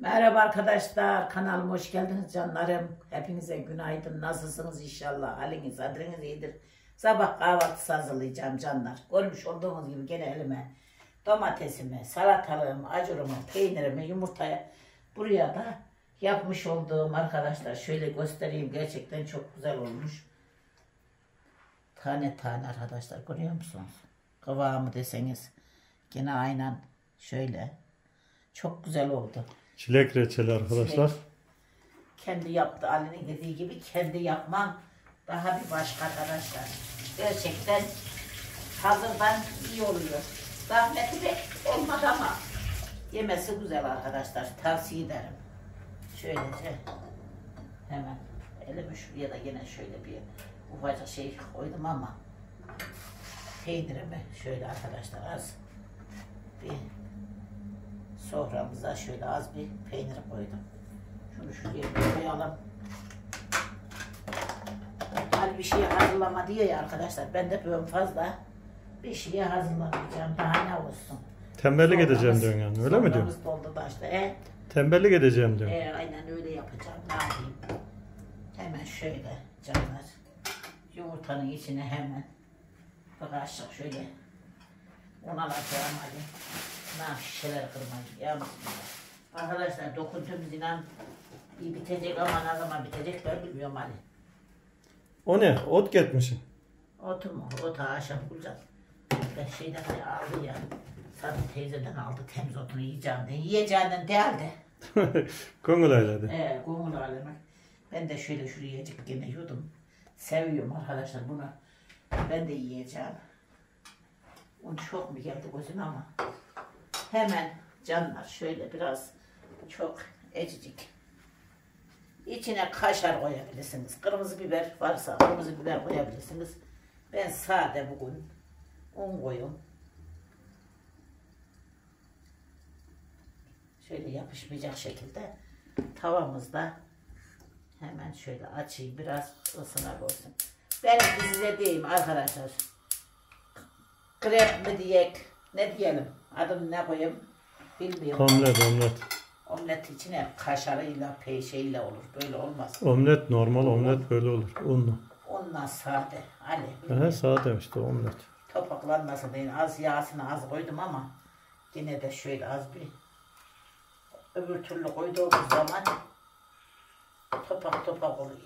Merhaba arkadaşlar, kanalıma hoş geldiniz canlarım. Hepinize günaydın. Nasılsınız inşallah? Haliniz, adınız iyidir. Sabah kahvaltısı hazırlayacağım canlar. Görmüş olduğunuz gibi gene elime domatesimi, salatalığımı, acurumu, peynirimi, yumurtaya buraya da yapmış olduğum arkadaşlar. Şöyle göstereyim. Gerçekten çok güzel olmuş. Tane tane arkadaşlar, görüyor musunuz? Kıvamı deseniz gene aynen şöyle. Çok güzel oldu. Çilek reçeli arkadaşlar. Çilek. Kendi yaptı Ali'nin dediği gibi kendi yapman daha bir başka arkadaşlar. Gerçekten hazırdan iyi oluyor. Zahmeti de olmadı ama yemesi güzel arkadaşlar. Tavsiye ederim. Şöylece hemen elimi şuraya da yine şöyle bir ufacık şey koydum ama peynirimi şöyle arkadaşlar az bir soframıza şöyle az bir peynir koydum. Şunu şuraya bir koyalım. Hani bir şey hazırlama diyor ya arkadaşlar. Ben de böyle fazla bir şeye hazırlamayacağım. Daha ne olsun. Tembellik edeceğim diyorsun yani. Öyle mi diyorsun? Doldu da işte. Tembellik edeceğim diyorsun. Aynen öyle yapacağım. Ne yapayım? Hemen şöyle canlar. Yumurtanın içine hemen bir kaşık şöyle un alacağım hadi. Ne şişeler kırmayın ya. Arkadaşlar dokunduğumuz inan iyi bitecek ama ne zaman bitecek ben bilmiyorum hadi. O ne? Ot getmişsin. Otu mu? Otu akşam bulacağız. Ben şeyden aldı ya. Sadece teyzeden aldı temiz otunu yiyeceğim de. Yiyeceğinden değildi. Kongul ayladı. Gomul alemi. Ben de şöyle şuraya yiyecek gene yudum. Seviyorum arkadaşlar bunu. Ben de yiyeceğim. Onu çok mu geldi gözüme ama. Hemen canlar şöyle biraz çok ecicik. İçine kaşar koyabilirsiniz. Kırmızı biber varsa kırmızı biber koyabilirsiniz. Ben sade bugün un koyuyorum. Şöyle yapışmayacak şekilde tavamızda hemen şöyle açayım biraz ısınak olsun. Ben size diyeyim arkadaşlar. Krep mi diyek ne diyelim adını ne koyayım bilmiyorum. Omlet. Omlet içine kaşarıyla şeyle olur. Böyle olmaz. Omlet normal omlet böyle olur. Unlu. Ondan sade. Ali. He sade işte omlet. Topaklanmasın diye az yağsını az koydum ama yine de şöyle az bir öbür türlü koyduğumuz zaman topak oluyor.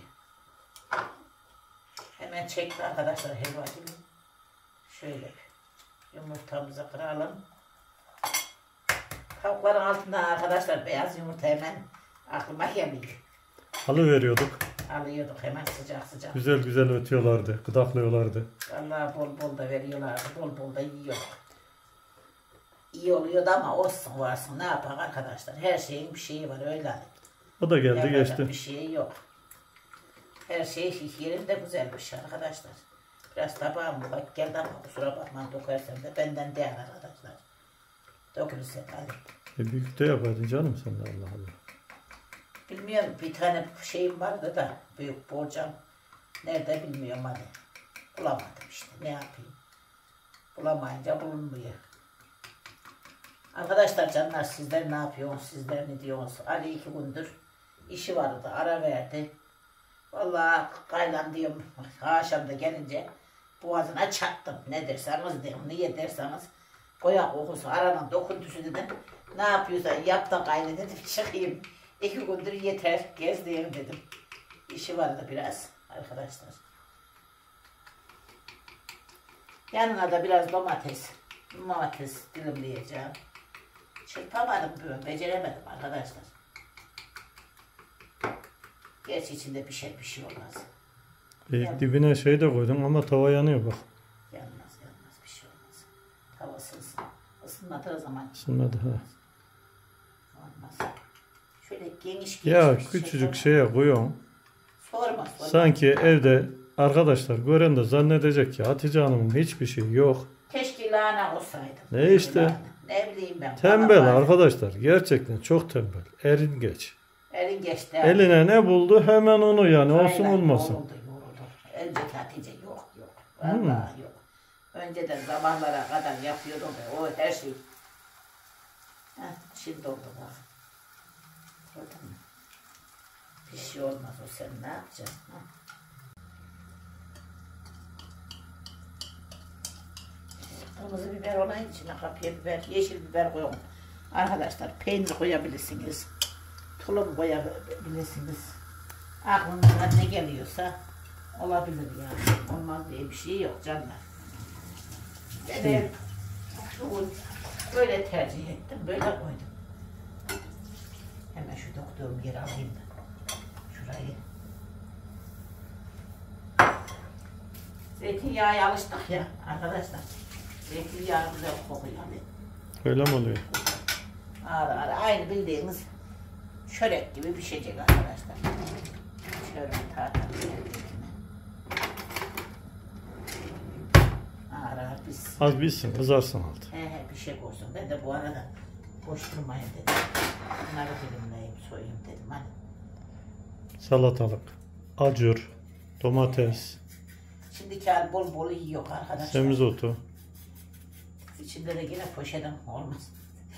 Hemen çekti arkadaşlar helva gibi. Şöyle yumurtamızı kıralım. Tavukların altında arkadaşlar beyaz yumurta hemen aklıma geliyor. Veriyorduk. Alıyorduk hemen sıcak. Güzel ötüyorlardı. Gıdaklıyorlardı. Vallahi bol da veriyorlardı. Bol da yiyorduk. İyi oluyordu ama olsun varsın ne yapar arkadaşlar. Her şeyin bir şeyi var öyle. O da geldi Yapacak geçti. bir şey yok. Her şey yerinde güzelmiş arkadaşlar. Biraz tabağım bak geldi ama kusura bakma dökersem de benden değil arkadaşlar. Dökülürse hadi. Büyük de yapaydın canım sen de Allah Allah. Bilmiyorum bir tane şeyim vardı da büyük borcam. Nerede bilmiyorum hadi. Bulamadım işte ne yapayım. Bulamayınca bulunmuyor. Arkadaşlar canlar sizler ne yapıyorsunuz? Sizler ne diyorsunuz? Ali 2 gündür işi vardı ara verdi. Vallahi kaylan diyorum akşamda gelince boğazına çattım. Ne derseniz dedim. Niye derseniz koyak kokusu aradan dokuntusu dedim. Ne yapıyorsan yap da kaylı dedim çıkayım. 2 gündür yeter gezdiğim dedim. İşi vardı biraz arkadaşlar. Yanına da biraz domates dilimleyeceğim. Çırpamadım böyle, beceremedim arkadaşlar. Gerçi içinde bir şey olmaz. Dibine şey de koydum ama tava yanıyor bak. Yanmaz bir şey olmaz. Tavası ısınmadığı zaman. Isınmadı ha. Olmaz. Şöyle geniş Ya bir küçücük şeye koyuyorum. Sorma. Sanki evde arkadaşlar gören de zannedecek ki Hatice Hanım'ın hiçbir şey yok. Keşke lahana olsaydım. Ne işte? Lahana. Ne bileyim ben. Tembel arkadaşlar. Gerçekten çok tembel. Erin geç. Elin geçti. Eline ne buldu hemen onu yani olsun Aynen, olmasın. Yoruldu. Önceki Hatice yok. Vallahi yok. Önceden sabahlara kadar yapıyordum o her şey. Heh, şimdi oldu bak. Gördün mü? Bir şey olmaz o, sen ne yapacaksın? Ha? Kırmızı biber olan içine kapya biber, yeşil biber koyun. Arkadaşlar peynir koyabilirsiniz. Tulum koyabilirsiniz. Aklınıza ne geliyorsa olabilir yani. Olmaz diye bir şey yok canlar. Ben böyle tercih ettim, böyle koydum. Hemen şu doktorum yeri alayım da. Şurayı. Zeytinyağı alıştık ya arkadaşlar. Zeytinyağı güzel kokuyor yani. Öyle mi oluyor? Ağır ağır aynı bildiğiniz çörek gibi pişecek arkadaşlar. Şöyle tartar. Ağır ağır pişsin. Az bilsin, kızarsın altı. He bir şey olsun. Ben de bu arada boş durmayın dedim. Bunları dilimleyip soyayım dedim hani. Salatalık, acur, domates, Şimdiki hal bol bol yiyor arkadaşlar. semizotu. İçinde de yine poşetim olmaz.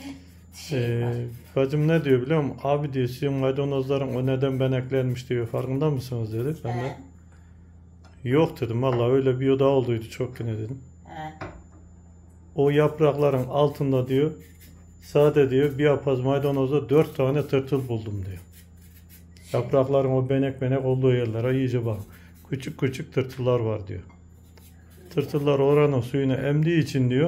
Bacım ne diyor biliyor musun? Abi diyor sizin maydanozların o neden beneklenmiş diyor. Farkında mısınız dedi. Ben de yok dedim. Vallahi öyle bir oda olduydu çok yine dedim. He. O yaprakların altında diyor sade diyor bir yapaz maydanozda 4 tane tırtıl buldum diyor. Yaprakların o benek olduğu yerlere iyice bak. Küçük küçük tırtıllar var diyor. Tırtıllar oranın suyunu emdiği için diyor.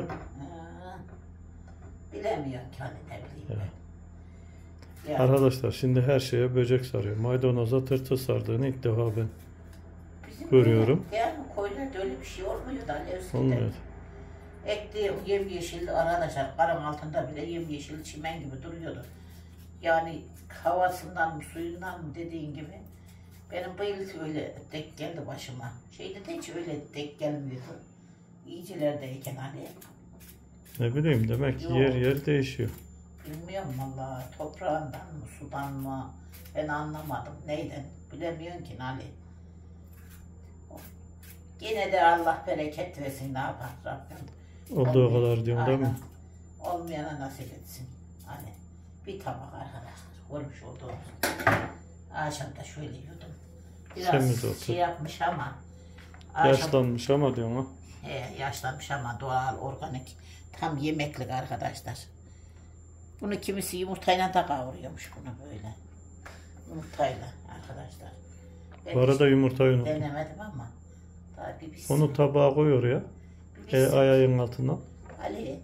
Bilemiyorum ki hani ne bileyim. Evet. Yani, Arkadaşlar şimdi her şeye böcek sarıyor. Maydanoza tırtıl sardığını ilk defa ben bizim görüyorum. Yani koylarda öyle bir şey olmuyor da eskiden. Olmuyor. Ektiğim yemyeşil arkadaşlar, karın altında bile yemyeşil çimen gibi duruyordu. Yani havasından mı suyundan mı dediğin gibi. Benim bu yıl öyle denk geldi başıma. Şeyde de hiç öyle denk gelmiyordu. İyicilerdeyken hani. Ne bileyim demek ki Yok. yer değişiyor. Bilmiyorum valla toprağından mı sudan mı ben anlamadım neyden bilemiyorum ki Nali. Yine de Allah bereket versin ne yapar Rabbim. Olduğu kadar diyorum değil mi? Aynen. Olmayana nasip etsin. Hani bir tabak arkadaşlar görmüş olduğumuz. Akşam da şöyle yudum. Biraz Semizotu. şey yapmış ama. Yaşlanmış ama diyorum ha. Yaşlanmış ama doğal organik. Tam yemeklik arkadaşlar. Bunu kimisi yumurtayla da kavuruyormuş bunu böyle. Yumurtayla arkadaşlar. Ben Bu arada hiç yumurtayı unuttum. denemedim ama. Daha bir bilsin. Onu tabağa koy oraya. Bir bilsin. Ayağın altından. Ali.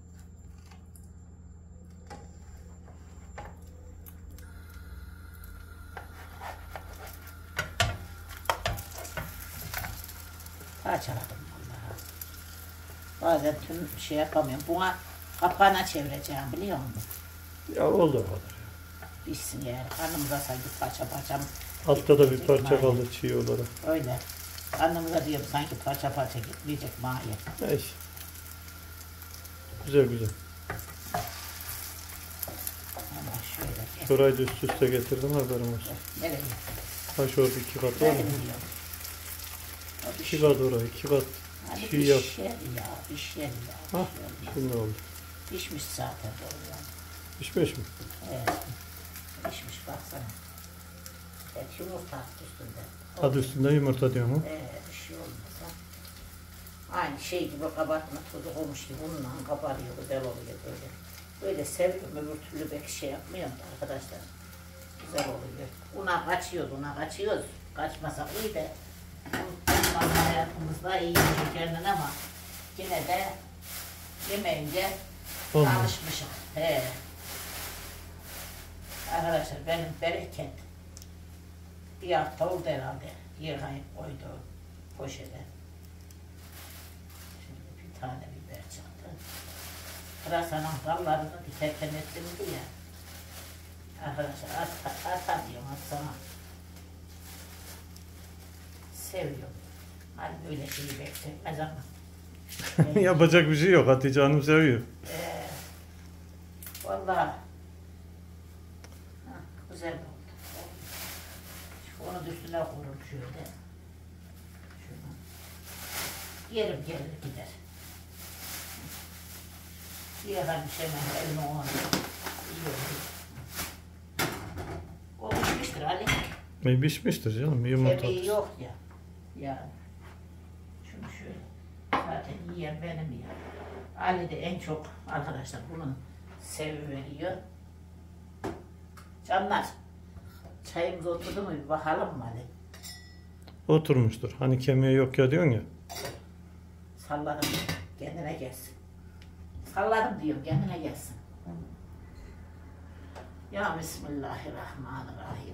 Açamadım vallahi. Bazen tüm şey yapamıyorum. Buna kapağına çevireceğim biliyor musun? Ya olduğu kadar. Bitsin yani. Karnımıza sanki parça parça. Altta da bir parça gitmeyecek kaldı çiğ olarak. öyle. Karnımıza diyorum sanki parça parça gitmeyecek mahiyet. Neyse. Güzel güzel. Hemen şöyle. Şurayı da üst üste getirdim haberim olsun. Nereye? Ha şurada 2 kat var Nereye mı? gidiyor? O bir 2 şey. kat oraya 2 kat Hani çiğ yap. pişer ya, pişer ya. Ha şimdi oldu. Pişmiş zaten doğru yani. Pişmiş mi? Evet. Pişmiş baksana. Evet, yumurta attı üstünde. Adı üstünde yumurta diyor mu? Bir şey olmasa. Aynı şey gibi kabartma tuzu olmuş gibi bununla kabarıyor, güzel oluyor böyle. Böyle seviyorum, öbür türlü belki şey yapmıyorum da arkadaşlar. Güzel oluyor. Una kaçıyoruz. Kaçmasak iyi de. Bundan hayatımızda iyi kendine ama yine de yemeyince Olmuyor. alışmışım. He. Arkadaşlar benim bereket bir hafta oldu herhalde. Yıkayıp koyduğum poşete. Şimdi bir tane biber çıktı. Pırasanın dallarını dikerken ettim ya. Arkadaşlar atamıyorum atsana. Seviyorum. Hani böyle şeyi bekletmez ama. Yapacak bir şey yok. Hatice Hanım seviyor. Vallahi güzel oldu. Onu da üstüne koyurum şöyle. Şunu. Yerim gelir gider. Yıkanmış hemen elime onu. İyi olur. Pişmiştir canım. Yumurta. Kemiği yok ya. Yani. Şunu şöyle. Zaten yiyen benim ya. Ali de en çok arkadaşlar bunun seviveriyor. Canlar. Çayımız oturdu mu bir bakalım mı Ali? Oturmuştur. Hani kemiği yok ya diyorsun ya. Salladım kendine gelsin. Salladım diyorum kendine gelsin. Ya Bismillahirrahmanirrahim.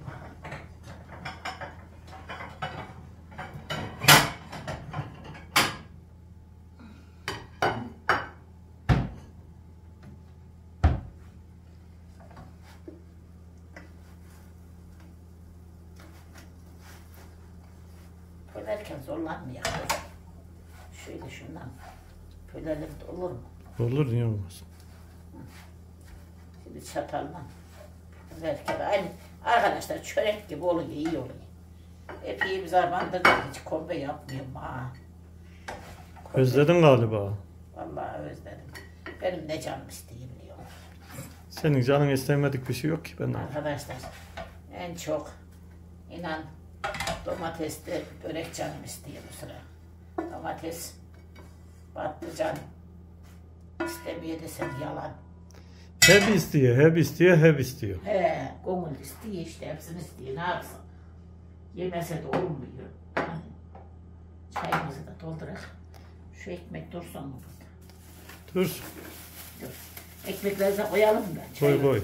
Pölerken zorlanmıyor. Şöyle şundan pölelim de olur mu? Olur niye olmaz. Şimdi çatalla pölerken aynı arkadaşlar çörek gibi oluyor, iyi oluyor. Epey bir zamandır da hiç kombe yapmıyorum ha. Kombe, Özledin galiba. vallahi özledim. Benim ne canım isteyeyim diyor. Senin canın istemedik bir şey yok ki ben. Arkadaşlar en çok inan domatesli börek canım istiyor bu sıra. Domates, patlıcan istemiyor desem yalan. Hep istiyor, hep istiyor, hep istiyor. He, gönül istiyor işte hepsini istiyor ne yapsın. Yemese de olmuyor. Çayımızı da doldurak. Şu ekmek dursun mu burada? Dur, Dur. Ekmekleri de koyalım mı? koy koy.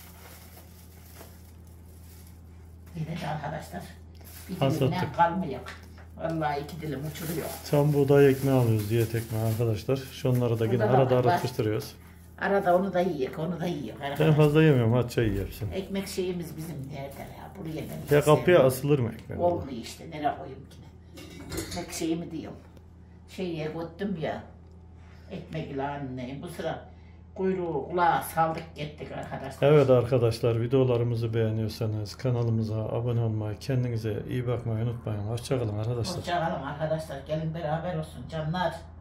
Yine de arkadaşlar bir Hasattık. dilimden kalmıyor. Vallahi 2 dilim uçuruyor. Tam buğday ekmeği alıyoruz, diyet ekmeği arkadaşlar. Şunları da yine Burada da arada var. atıştırıyoruz. Arada onu da yiyek, onu da yiyek. Ben arkadaşlar. fazla yemiyorum, hadi çay ye hepsini. Ekmek şeyimiz bizim nerede ya? Buraya ben hiç Ya kapıya sevmiyorum. asılır mı ekmek? Olmuyor işte, nereye koyayım ki? Ekmek şeyimi diyorum. Şeye koydum ya. Ekmek ile anne. Bu sıra kuyruğu kulağa saldık gittik arkadaşlar. Evet arkadaşlar, videolarımızı beğeniyorsanız kanalımıza abone olmayı, kendinize iyi bakmayı unutmayın. Hoşçakalın arkadaşlar. Hoşçakalın arkadaşlar. Gelin beraber olsun canlar.